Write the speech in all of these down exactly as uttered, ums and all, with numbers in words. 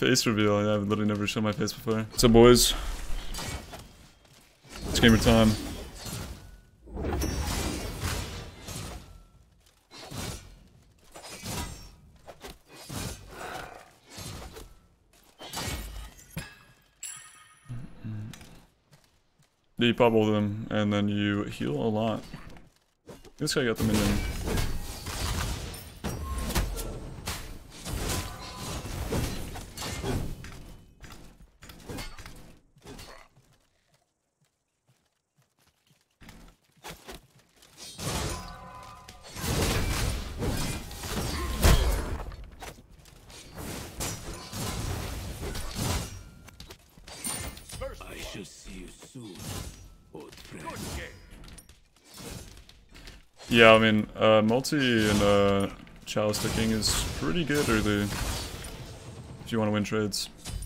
Face reveal, yeah, I've literally never shown my face before. So boys, it's gamer time. You pop both of them, and then you heal a lot. This guy got the minion. I shall see you soon, old friend. Yeah, I mean, uh, multi and uh, chalice sticking is pretty good early if you want to win trades.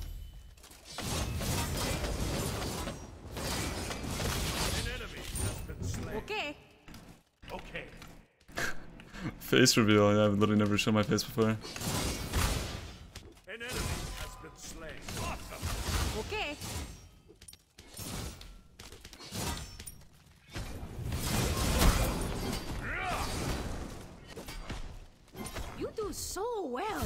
Okay. Okay. Face reveal, yeah, I've literally never shown my face before. An enemy has been slain. Awesome. Okay. You do so well.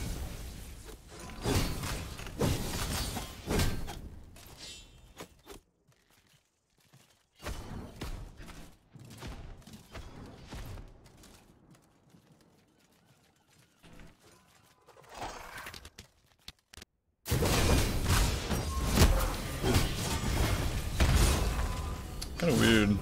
Kind of weird.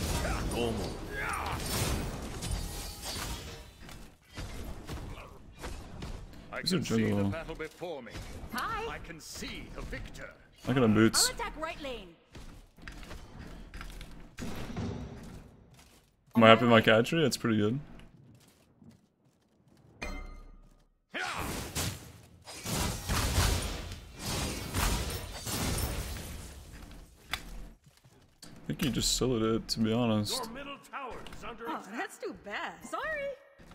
I These are can see the jungle. battle before me. Hi. I can see the victor. I got on I'll boots. attack right lane. Am I happy with my catch rate? It's pretty good. I think you just soloed it, to be honest. Your middle tower is under Oh, attack. that's too bad. Sorry.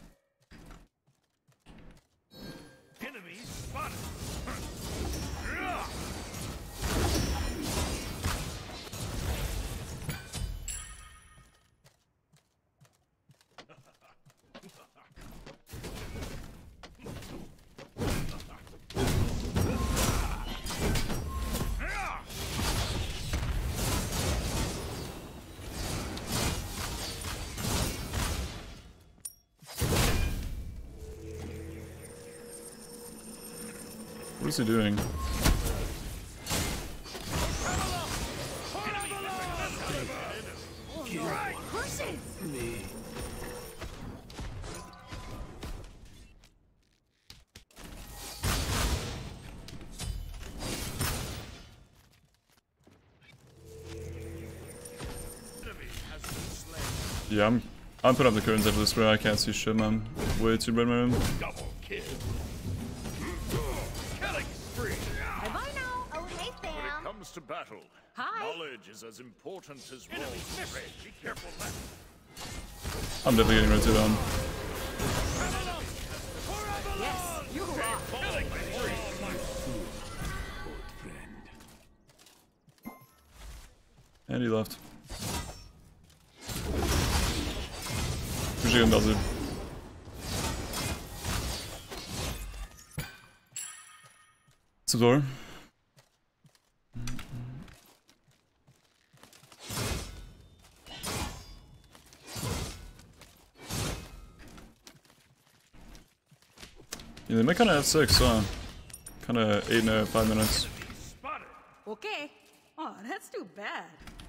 Enemy spotted. What is he doing? Oh no. Curses. Enemy has been slain. Yeah, I'm I'm putting up the curtains after this, bro. I can't see shit, man. Way too bright in my room. Double kill. Killing spree. Bye bye now. Oh hey When it fam. comes to battle, Hi. knowledge is as important as roll. Be careful, left. I'm definitely getting red two down. Yes, you rock. Killing spree. Old friend. And he left. Where's he going, Dalzu? It's the door. Yeah, they might kind of have six, huh? Kind of eight and a five minutes. Spotted. Okay. Oh, that's too bad.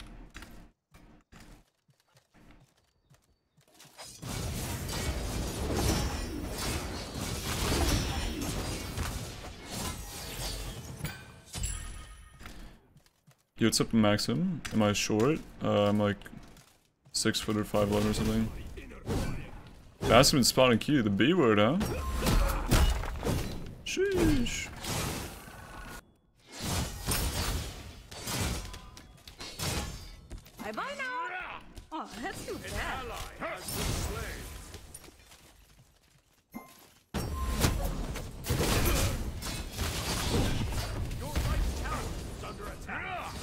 Yo, what's up, Maxim? Am I short? Uh, I'm like six foot or five eleven or something. Maxim and spotting Q, the B word, huh? Sheesh. Bye bye now. Oh, that's too bad. Ally has been slain. Your right tower is under attack.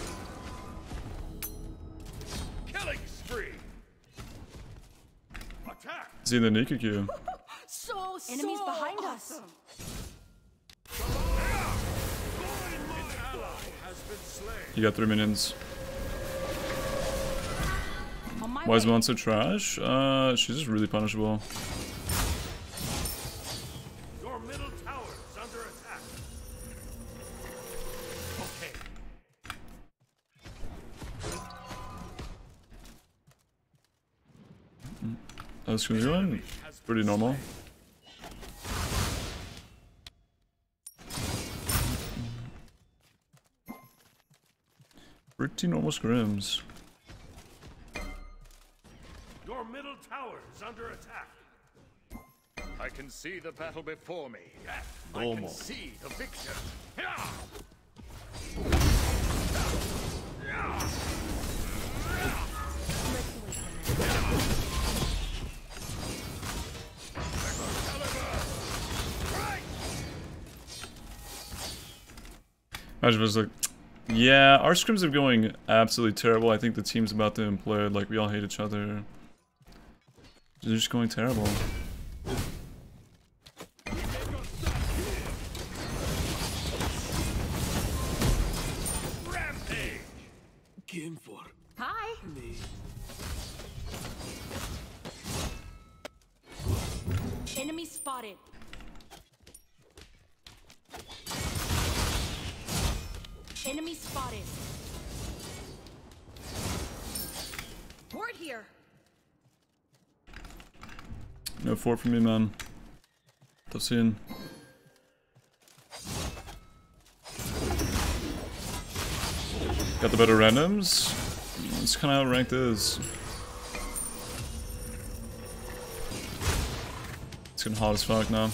Killing spree. Attack. Is he in the Nikki? So, so Enemies behind us. awesome. An ally has been slain. You got three minions. On my Why is way. Mon so trash? Uh, she's just really punishable. Your middle tower is under attack. Okay. That's gonna be one. Pretty normal. Pretty normal scrims. Your middle tower is under attack. I can see the battle before me. I can see the victor. Imagine if it was like, yeah, our scrims are going absolutely terrible. I think the team's about to implode. Like, we all hate each other. They're just going terrible. Rampage. Came for Hi. me. Enemy spotted. Enemy spotted. Ward here. No fort for me, man. Tough scene. Got the better randoms. That's kind of how ranked is. It's getting hot as fuck now.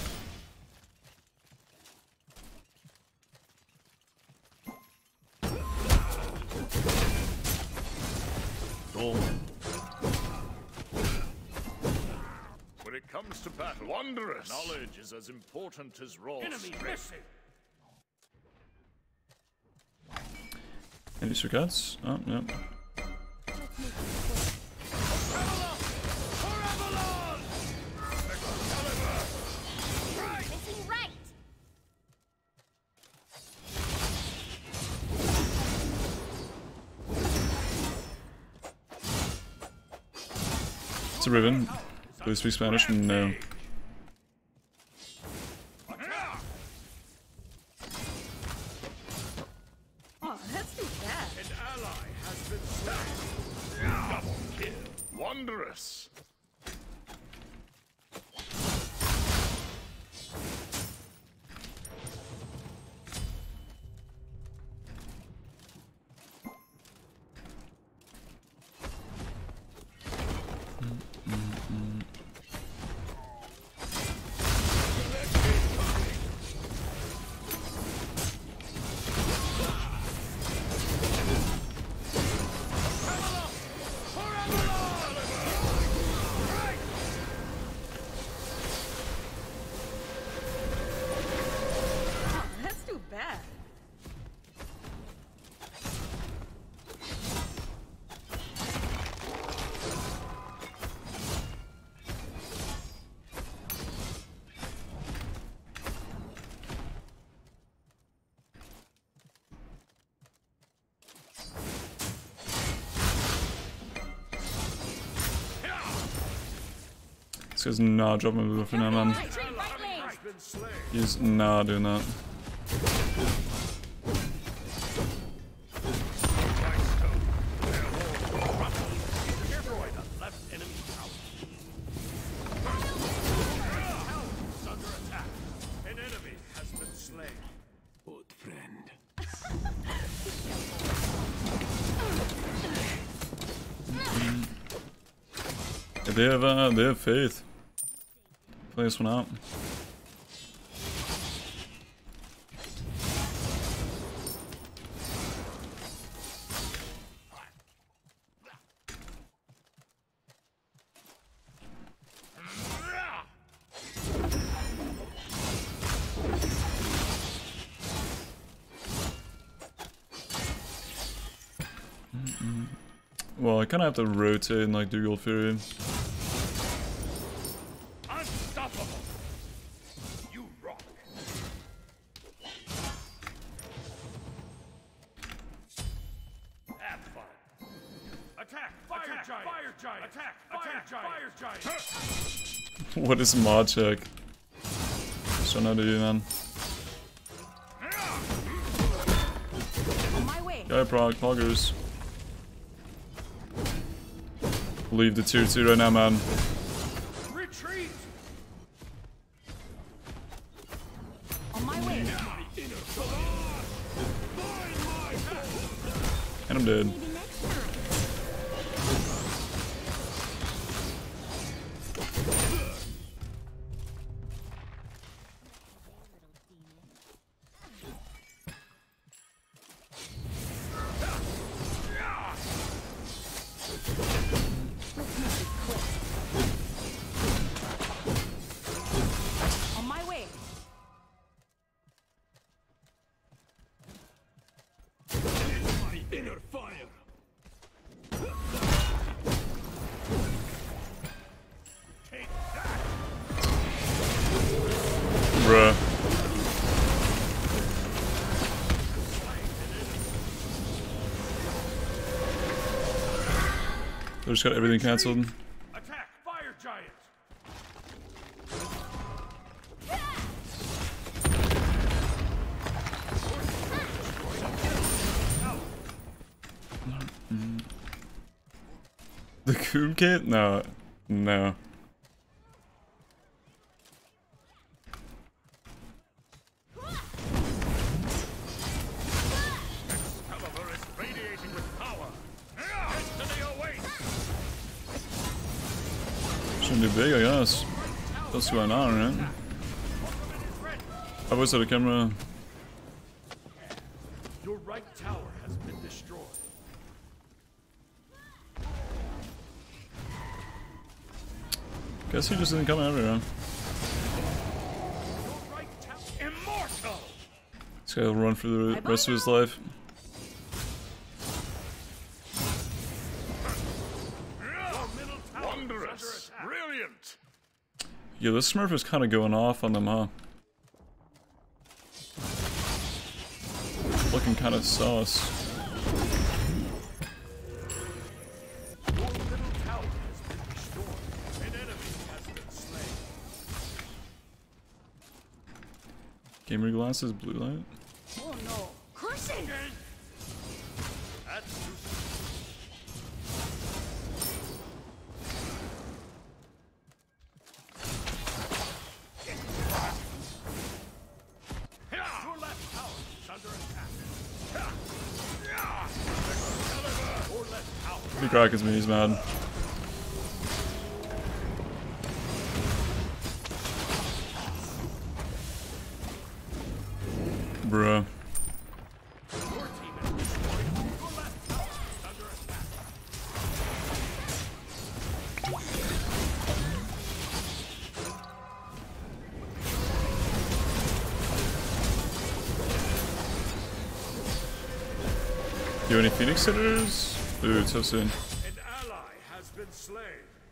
When it comes to battle, wondrous. Knowledge is as important as raw enemy missing. Any circuits? Oh, yeah. Missing right. It's a Riven. Do you speak Spanish? No. Oh, that's too bad. An ally has been slain. Double kill. Wondrous. Oh, that's too bad. This guy's not dropping a move for now, man. Retreat right lane. Has been slain. He's not doing that. Right stone. Their wall crumbled. Destroy the left enemy tower. Tower is under attack. An enemy has been slain. Old friend. Yeah, they have, uh, they have faith. Play this one out. Mm-mm. Well, I kind of have to rotate and like do Gold Fury. Unstoppable. You rock. Have fun. Attack! Fire Attack, giant! Fire giant! Attack! Fire giant! Fire giant! What is mod check? So now do you, man. On my way. Guy prog, poggers. Leave the tier two right now, man. Retreat! On my way. And I'm dead. Maybe next time. On my way. My inner fire. Take that! Bruh. They just got everything cancelled. Attack! Fire giant! The Coom Kit? No. No. Excalibur is radiating with power. Destiny awaits. Shouldn't do big, I guess. That's going on, right? I was at a camera. Your right tower has been destroyed. Guess he just didn't come over here. Your right tower immortal. This guy will run for the rest of his life. Your middle tower Wondrous. Is under attack. Brilliant. Yeah, this Smurf is kind of going off on them, huh? Looking kind of sauce. Your middle tower has been destroyed. An enemy has been slain. Gamer glasses, blue light. Oh no. Cursing. That's too Your left tower is under attack. Excalibur! Your left tower. He crackers me, he's mad. Bruh. Your team has destroyed. Your left tower is under attack. You have any Phoenix hitters? Dude, so soon. An ally has been slain.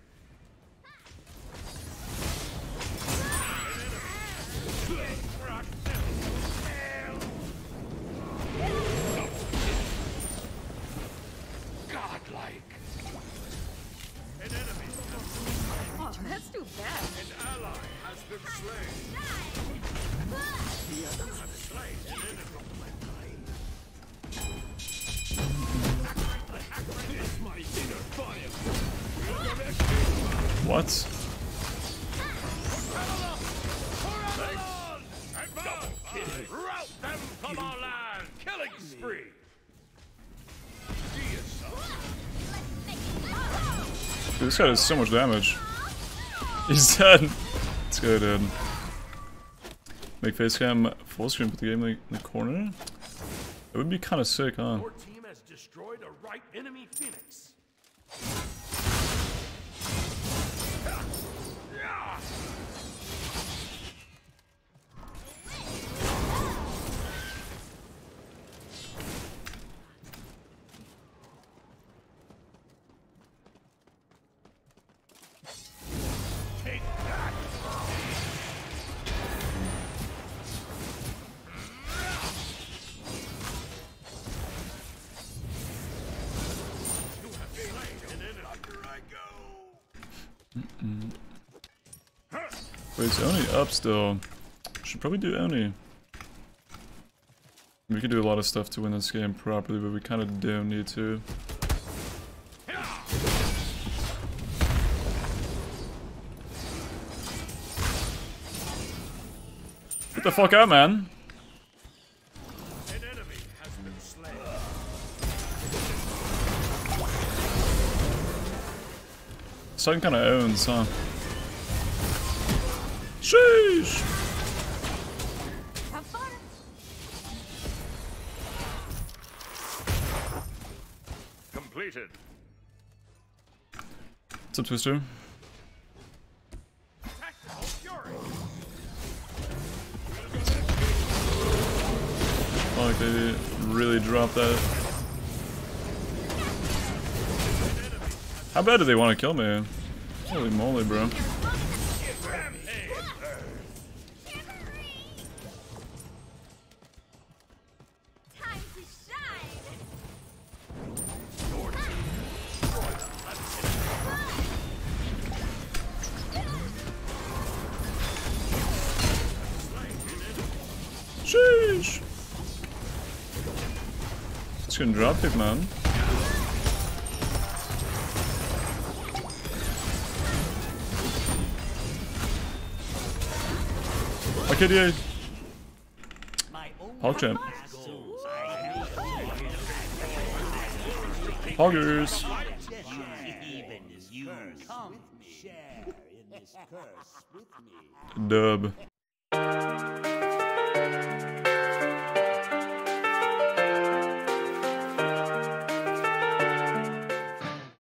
Godlike. An enemy. Oh, that's too bad. An ally has been slain. He has slain an enemy. It's my inner fire. What? Advance! Rout them from our land! Killing spree! See yourself. Dude, this guy does so much damage. He's dead. Let's go, dude. Make facecam full screen, put the game in the corner. It would be kind of sick, huh? Your team has destroyed a right enemy Phoenix. Mm-mm. Wait, is Oni up still? Should probably do Oni. We can do a lot of stuff to win this game properly, but we kind of don't need to. Get the fuck out, man! An enemy has been slain. Sun kind of owns, huh? Sheesh! Have fun. Completed. What's up, Twister? Tactical fury. Like they really dropped that. How bad do they want to kill me? Holy moly, bro. Time to shine. Sheesh! It's gonna drop it, man. Okay, dude. Hog champ. Hoggers. Dub.